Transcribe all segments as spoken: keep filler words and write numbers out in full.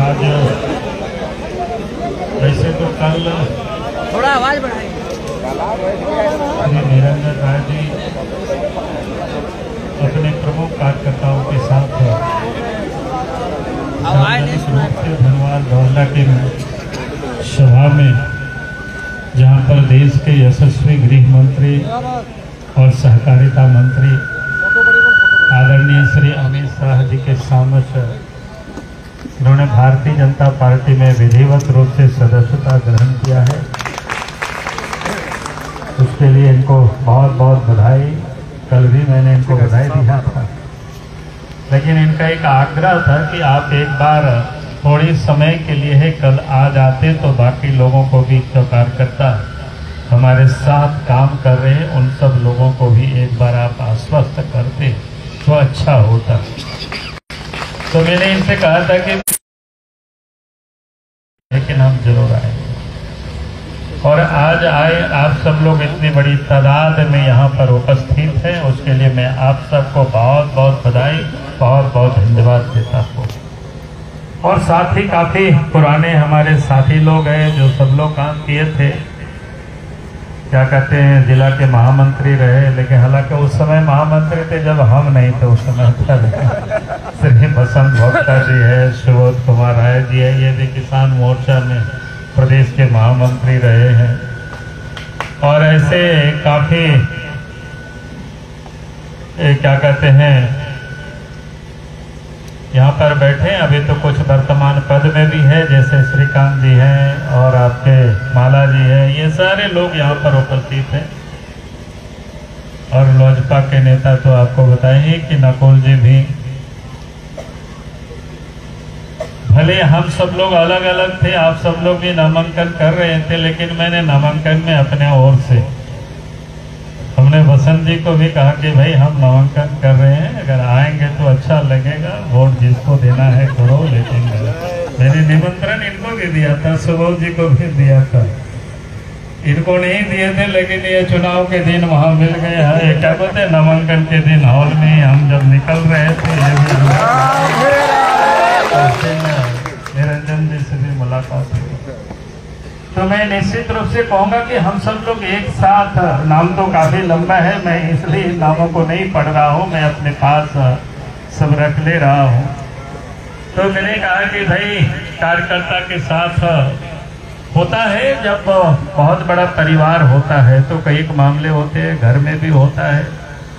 आज वैसे तो कल थोड़ा आवाज बढ़ाएं। श्री निरंजन राय जी अपने प्रमुख कार्यकर्ताओं के साथ सार्वजनिक रूप से धनवार गौरला में सभा में, जहां पर देश के यशस्वी गृह मंत्री और सहकारिता मंत्री आदरणीय श्री अमित शाह जी के सामने उन्होंने भारतीय जनता पार्टी में विधिवत रूप से सदस्यता ग्रहण किया है, उसके लिए इनको बहुत बहुत बधाई। कल भी मैंने इनको बधाई दिया था, लेकिन इनका एक आग्रह था कि आप एक बार थोड़ी समय के लिए है कल आ जाते तो बाकी लोगों को भी, जो कार्यकर्ता हमारे साथ काम कर रहे हैं उन सब लोगों को भी एक बार आप आश्वस्त करते तो अच्छा होता। तो मैंने इनसे कहा था कि लेकिन हम जरूर आएंगे, और आज आए आप सब लोग इतनी बड़ी तादाद में यहाँ पर उपस्थित हैं, उसके लिए मैं आप सबको बहुत बहुत बधाई, बहुत बहुत धन्यवाद देता हूँ। और साथ ही काफी पुराने हमारे साथी लोग हैं जो सब लोग काम किए थे, क्या कहते हैं, जिला के महामंत्री रहे, लेकिन हालांकि उस समय महामंत्री थे जब हम नहीं थे, उस समय था श्री बसंत भक्ता जी है, सुबोध कुमार राय जी है, ये भी किसान मोर्चा में प्रदेश के महामंत्री रहे हैं। और ऐसे काफी क्या कहते हैं यहाँ पर बैठे, अभी तो कुछ वर्तमान पद में भी है, जैसे श्रीकांत जी हैं और आपके माला जी हैं, ये सारे लोग यहाँ पर उपस्थित हैं। और लोजपा के नेता तो आपको बताएंगे कि नकुल जी भी, भले हम सब लोग अलग अलग थे, आप सब लोग भी नामांकन कर रहे थे, लेकिन मैंने नामांकन में अपने ओर से हमने वसंत जी को भी कहा कि भाई हम नामांकन कर रहे हैं, अगर आएंगे तो अच्छा लगेगा, वोट जिसको देना है करो। लेकिन मैंने निमंत्रण इनको भी दिया था, सुबोध जी को भी दिया था, इनको नहीं दिए थे, लेकिन ये चुनाव के दिन वहाँ मिल गए हैं। क्या बोलते हैं, नामांकन के दिन हॉल में हम जब निकल रहे थे, निरंजन जी से भी मुलाकात हुई। तो मैं निश्चित रूप से कहूँगा कि हम सब लोग एक साथ, नाम तो काफी लंबा है, मैं इसलिए नामों को नहीं पढ़ रहा हूँ, मैं अपने पास सब रख ले रहा हूँ। तो मैंने कहा कि भाई कार्यकर्ता के साथ होता है, जब बहुत बड़ा परिवार होता है तो कई मामले होते हैं, घर में भी होता है,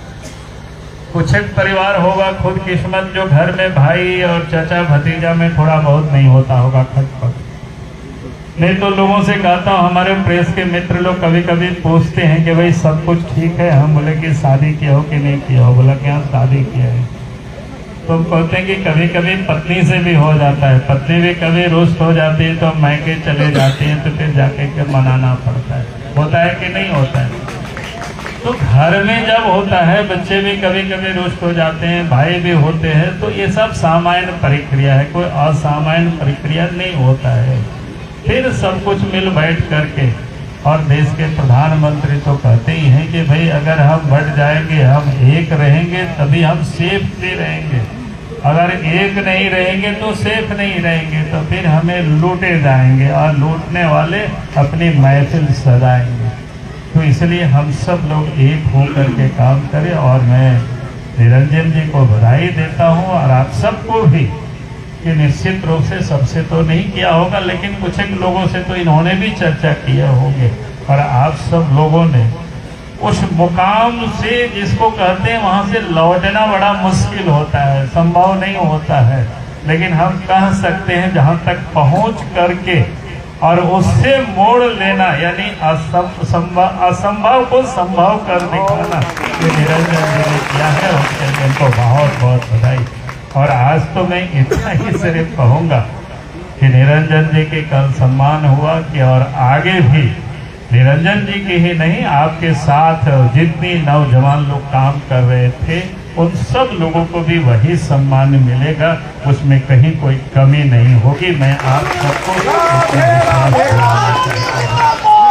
कुछ एक परिवार होगा खुद किस्मत जो घर में भाई और चाचा भतीजा में थोड़ा बहुत नहीं होता होगा खटपट। नहीं तो लोगों से कहता हूँ, हमारे प्रेस के मित्र लोग कभी कभी पूछते हैं कि भाई सब कुछ ठीक है, हम बोले कि शादी किया हो कि नहीं किया हो, बोला क्या शादी किया है। तो हम कहते हैं कि कभी कभी पत्नी से भी हो जाता है, पत्नी भी कभी रुष्ट हो जाती है तो मायके चले जाते हैं, तो फिर जाके के मनाना पड़ता है, होता है कि नहीं होता है। तो घर में जब होता है, बच्चे भी कभी कभी रुष्ट हो जाते हैं, भाई भी होते हैं, तो ये सब सामान्य प्रक्रिया है, कोई असामान्य प्रक्रिया नहीं होता है। फिर सब कुछ मिल बैठ करके, और देश के प्रधानमंत्री तो कहते ही हैं कि भाई अगर हम बढ़ जाएंगे, हम एक रहेंगे तभी हम सेफली रहेंगे, अगर एक नहीं रहेंगे तो सेफ नहीं रहेंगे, तो फिर हमें लूटे जाएंगे और लूटने वाले अपनी महफिल सजाएंगे। तो इसलिए हम सब लोग एक होकर के काम करें, और मैं निरंजन जी को बधाई देता हूँ, और आप सबको भी कि निश्चित रूप से सबसे तो नहीं किया होगा, लेकिन कुछ एक लोगों से तो इन्होंने भी चर्चा किया होंगे, और आप सब लोगों ने उस मुकाम से, जिसको कहते हैं, वहां से लौटना बड़ा मुश्किल होता है, संभव नहीं होता है, लेकिन हम कह सकते हैं जहां तक पहुंच करके और उससे मोड़ लेना, यानी असंभव असंभव को संभव कर दिखाना, ये निरंजन जी ने किया है, उसके लिए इनको बहुत बहुत बधाई। और आज तो मैं इतना ही सिर्फ कहूँगा कि निरंजन जी के कल सम्मान हुआ कि, और आगे भी निरंजन जी की ही नहीं, आपके साथ जितनी नौजवान लोग काम कर रहे थे उन सब लोगों को भी वही सम्मान मिलेगा, उसमें कहीं कोई कमी नहीं होगी। मैं आप सबको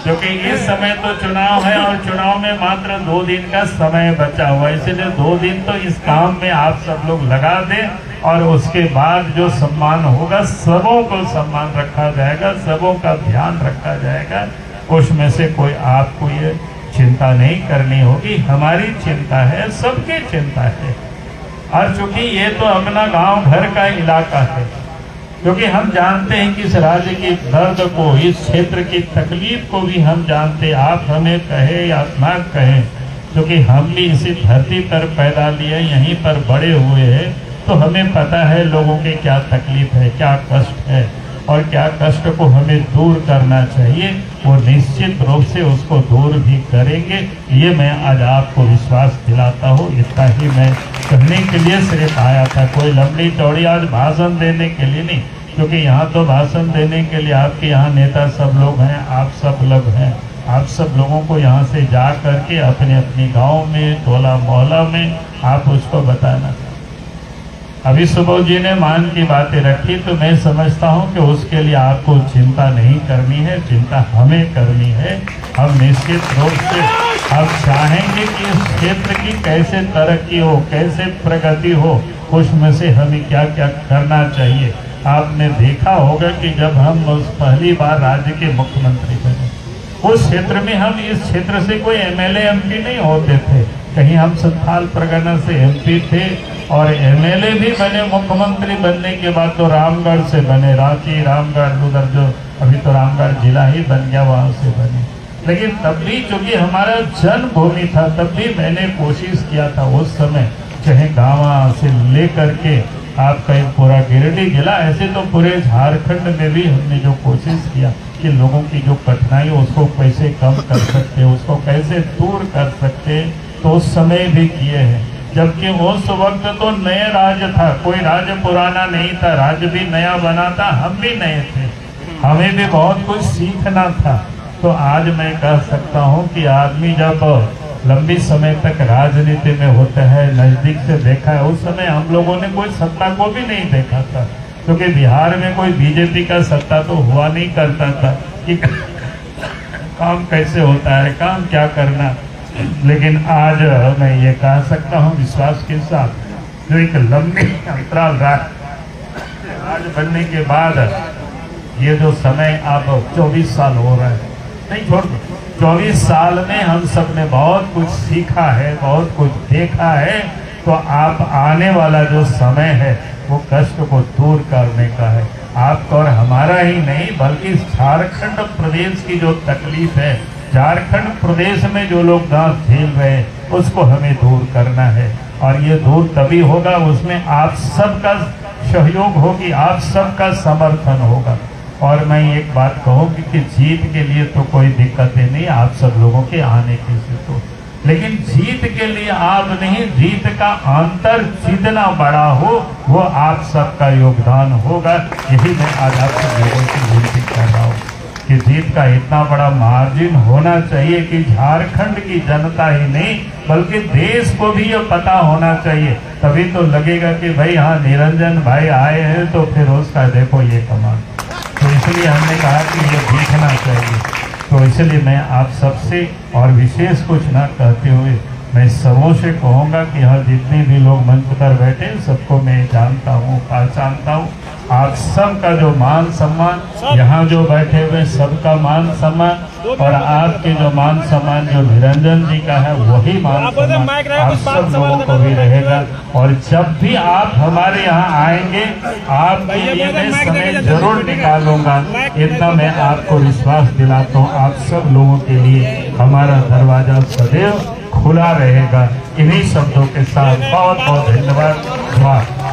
क्योंकि इस समय तो चुनाव है और चुनाव में मात्र दो दिन का समय बचा हुआ है, इसलिए दो दिन तो इस काम में आप सब लोग लगा दें और उसके बाद जो सम्मान होगा सबों को सम्मान रखा जाएगा, सबों का ध्यान रखा जाएगा। उसमें से कोई आपको ये चिंता नहीं करनी होगी, हमारी चिंता है, सबकी चिंता है। और चूंकि ये तो अपना गांव घर का इलाका है, क्योंकि हम जानते हैं कि इस राज्य की दर्द को, इस क्षेत्र की तकलीफ को भी हम जानते। आप हमें कहे या ना कहें, क्योंकि हम भी इसी धरती पर पैदा लिए, यहीं पर बड़े हुए हैं, तो हमें पता है लोगों के क्या तकलीफ है, क्या कष्ट है और क्या कष्ट को हमें दूर करना चाहिए। वो निश्चित रूप से उसको दूर भी करेंगे, ये मैं आज आपको विश्वास दिलाता हूँ। इतना ही मैं कहने के लिए सिर्फ आया था, कोई लंबी चौड़ी आज भाषण देने के लिए नहीं, क्योंकि यहाँ तो भाषण देने के लिए आपके यहाँ नेता सब लोग हैं, आप सब लोग हैं। आप सब लोगों को यहाँ से जा करके अपने अपने गाँव में, टोला मोहल्ला में आप उसको बताना। अभी सुबह जी ने मान की बातें रखी, तो मैं समझता हूँ कि उसके लिए आपको चिंता नहीं करनी है, चिंता हमें करनी है। हम निश्चित रूप से अब चाहेंगे कि इस क्षेत्र की कैसे तरक्की हो, कैसे प्रगति हो, उसमें से हमें क्या क्या करना चाहिए। आपने देखा होगा कि जब हम पहली बार राज्य के मुख्यमंत्री बने, उस क्षेत्र में हम इस क्षेत्र से कोई एमएलए एमपी नहीं होते थे, कहीं हम संथाल परगना से एमपी थे और एमएलए भी बने। मुख्यमंत्री बनने के बाद तो रामगढ़ से बने, रांची, रामगढ़, उधर जो अभी तो रामगढ़ जिला ही बन गया, वहां से बने। लेकिन तब भी चूंकि हमारा जन्मभूमि था, तब भी मैंने कोशिश किया था उस समय, चाहे गाँव से लेकर के आपका एक पूरा गिरिडीह जिला, ऐसे तो पूरे झारखंड में भी हमने जो कोशिश किया कि लोगों की जो कठिनाई है उसको कैसे कम कर सकते, उसको कैसे दूर कर सकते, तो उस समय भी किए हैं। जबकि उस वक्त तो नया राज्य था, कोई राज्य पुराना नहीं था, राज्य भी नया बना था, हम भी नए थे, हमें भी बहुत कुछ सीखना था। तो आज मैं कह सकता हूँ कि आदमी जब लंबी समय तक राजनीति में होता है, नजदीक से देखा है, उस समय हम लोगों ने कोई सत्ता को भी नहीं देखा था, क्योंकि बिहार में कोई बीजेपी का सत्ता तो हुआ नहीं करता था कि काम कैसे होता है, काम क्या करना। लेकिन आज मैं ये कह सकता हूँ विश्वास के साथ, जो एक लंबी अंतराल राज बनने के बाद ये जो समय आप चौबीस साल हो रहा है, नहीं छोड़ दो, चौबीस साल में हम सब ने बहुत कुछ सीखा है, बहुत कुछ देखा है। तो आप आने वाला जो समय है वो कष्ट को दूर करने का है, आपका और हमारा ही नहीं, बल्कि झारखंड प्रदेश की जो तकलीफ है, झारखंड प्रदेश में जो लोग दांत झेल रहे हैं, उसको हमें दूर करना है। और ये दूर तभी होगा, उसमें आप सबका सहयोग होगी, आप सबका समर्थन होगा। और मैं एक बात कहूँ कि जीत के लिए तो कोई दिक्कतें नहीं, आप सब लोगों के आने के से तो, लेकिन जीत के लिए आप नहीं, जीत का अंतर जितना बड़ा हो वो आप सबका योगदान होगा। यही मैं आज आप सब लोगों की विनती कर रहा हूँ कि जीत का इतना बड़ा मार्जिन होना चाहिए कि झारखंड की जनता ही नहीं बल्कि देश को भी ये पता होना चाहिए। तभी तो लगेगा कि भाई हाँ निरंजन भाई आए हैं, तो फिर उसका देखो ये कमाल। तो इसलिए हमने कहा कि ये दिखना चाहिए। तो इसलिए मैं आप सबसे और विशेष कुछ ना कहते हुए मैं सबों से कहूँगा कि यहाँ जितने भी लोग मंच पर बैठे सबको मैं जानता हूँ, पहचानता हूँ। आप सबका जो मान सम्मान, यहाँ जो बैठे हुए सबका मान सम्मान, और आपके जो मान सम्मान जो निरंजन जी का है वही मान सम्मान आप सब लोगों को भी रहेगा। और जब भी आप हमारे यहाँ आएंगे आपके लिए मैं समय जरूर निकालूंगा, इतना मैं आपको विश्वास दिलाता हूँ। आप सब लोगों के लिए हमारा दरवाजा सदैव खुला रहेगा। इन्हीं शब्दों के साथ बहुत बहुत धन्यवाद।